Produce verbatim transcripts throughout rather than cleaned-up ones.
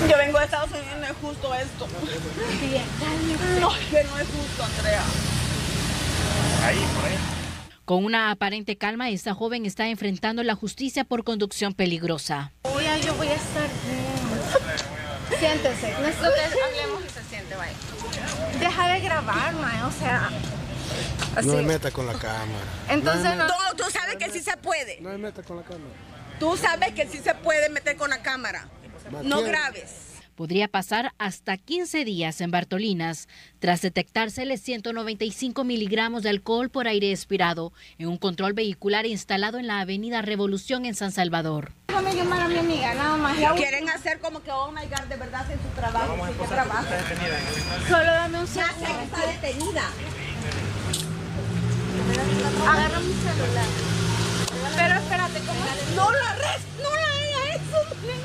Yo vengo de Estados Unidos, no es justo esto. No, que no es justo, Andrea. Ahí, por ahí. Con una aparente calma, esta joven está enfrentando la justicia por conducción peligrosa. Hoy yo voy a estar bien. Siéntese. Nosotros hablemos y se siente, vaya. Deja de grabar, ma, o sea... Así. No me meta con la cámara. Entonces no, no, tú sabes que sí se puede. No me meta con la cámara. Tú sabes que sí se puede meter con la cámara. No grabes. Podría pasar hasta quince días en Bartolinas tras detectársele ciento noventa y cinco miligramos de alcohol por aire expirado en un control vehicular instalado en la avenida Revolución en San Salvador. Déjame llamar a mi amiga, nada más. Quieren hacer como que, oh my God, de verdad en su trabajo. Vamos a sí, esposar trabajo. que está detenida. Solo dame un segundo. Ya sé que está detenida. Agarra mi celular. Pero espérate, ¿cómo? No la res, no la haga eso.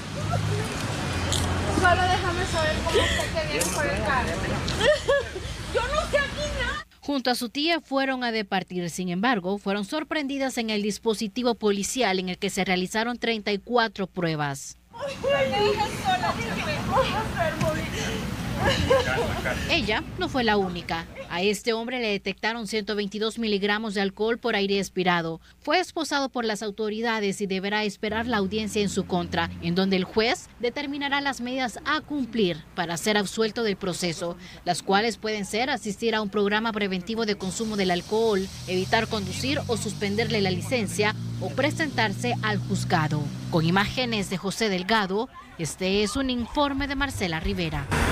Solo déjame saber cómo usted que viene por el carro. Yo no sé aquí nada. Junto a su tía fueron a departir, sin embargo, fueron sorprendidas en el dispositivo policial en el que se realizaron treinta y cuatro pruebas. Ella no fue la única. A este hombre le detectaron ciento veintidós miligramos de alcohol por aire expirado. Fue esposado por las autoridades y deberá esperar la audiencia en su contra, en donde el juez determinará las medidas a cumplir para ser absuelto del proceso, las cuales pueden ser asistir a un programa preventivo de consumo del alcohol, evitar conducir o suspenderle la licencia o presentarse al juzgado. Con imágenes de José Delgado, este es un informe de Marcela Rivera.